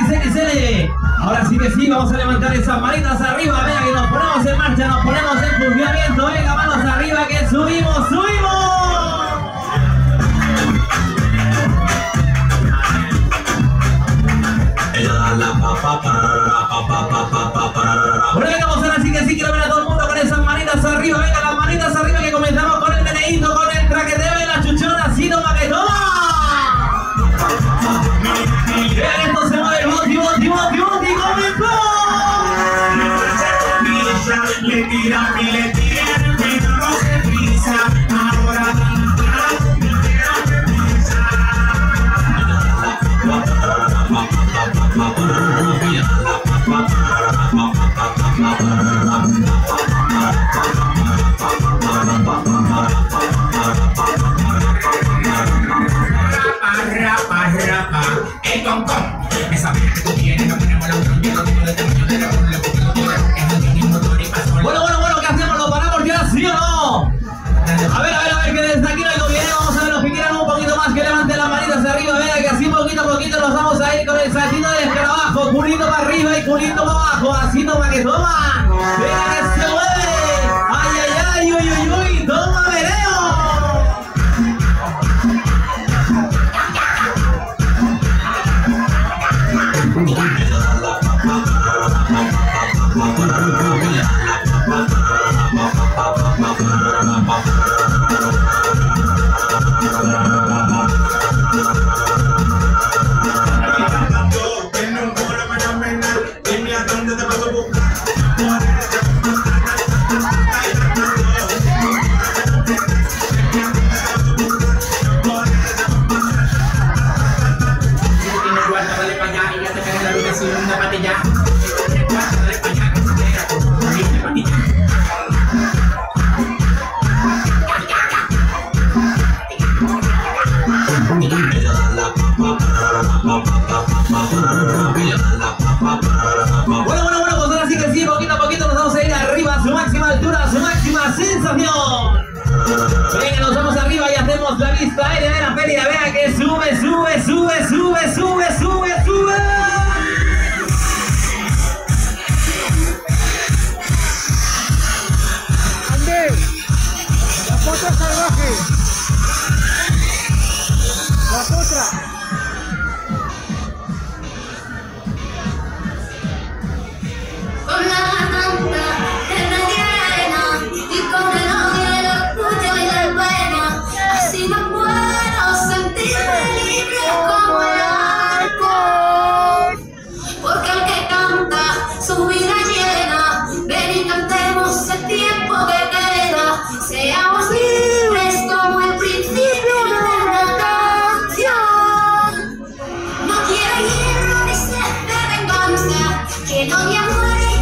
XXL. Ahora sí que sí, vamos a levantar esas manitas arriba. Venga, que nos ponemos en marcha, nos ponemos en funcionamiento. Venga, manos arriba, que subimos, subimos. Bueno, venga, vamos ahora sí que sí, quiero ver a todo el mundo con esas manitas arriba. Venga, las manitas arriba, que comenzamos con el meneíto, con el traqueteo y la chuchona, así toma que toma. Vean, esto se mueve, boti, boti, boti, boti, comenzó. Le tiran y le tiran, pero no se prisa. Ahora rapa, el concón. Esa vez que tú tienes, nos ponemos la trompeta, tipo de tamaño de la bola, es el mínimo motor y paso. Bueno, ¿qué hacemos? ¿Lo paramos ya, sí o no? A ver, que desde aquí no hay bien. Vamos a ver los que quieran un poquito más, que levanten las manitas arriba. Venga, que así poquito a poquito nos vamos a ir con el saltito de escarabajo, culito para arriba y culito para abajo, así toma que toma. Venga, que se mueve. Ay, ay, ay, uy, uy, uy, toma vereo. Bueno, pues ahora sí que sí, poquito a poquito nos vamos a ir arriba a su máxima altura, a su máxima sensación. Venga, nos vamos arriba y hacemos la vista aérea de la feria. Vea que sube, sube, sube, sube, sube, sube, sube. ¡Ande! ¡La potra salvaje! ¡La potra! Con la garganta en media arena y con el odio del orgullo y del pena, así no puedo sentirme libre como el alcohol. Porque el que canta su vida llena, ven y cantemos el tiempo que queda, seamos libres como el principio de una canción. No quiero hierro ni sed de venganza, que no me amor.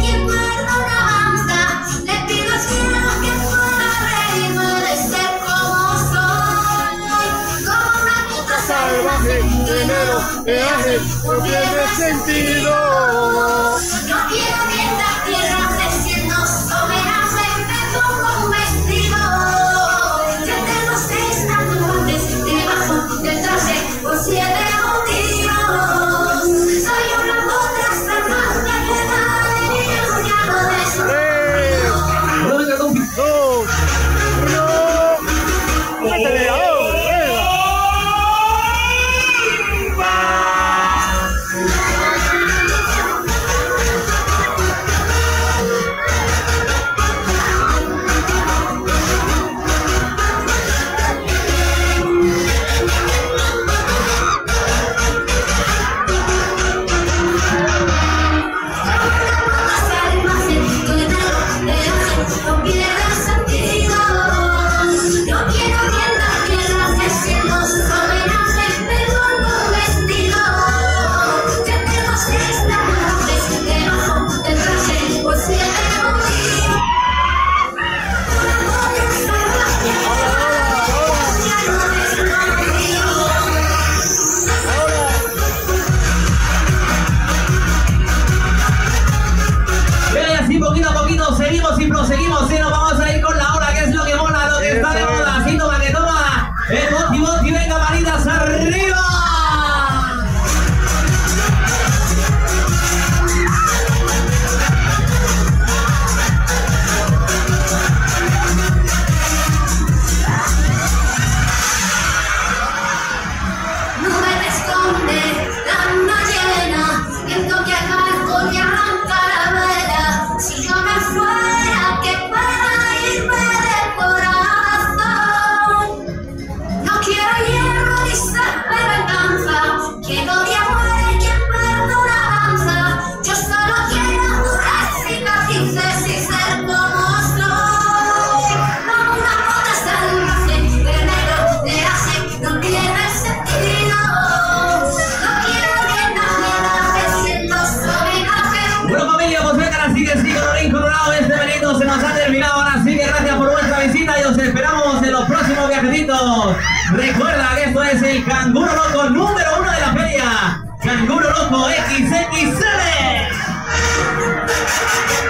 Dinero, peaje, no tiene sentido. No quiero que esta tierra se sienta soberanamente como un vestido. Ya tengo 6 tatuajes debajo del traje por 7 motivos. Soy una potra salvaje que da de niños ya no desnudo. 3, 2, 1. ¡Métele ahora! XXL.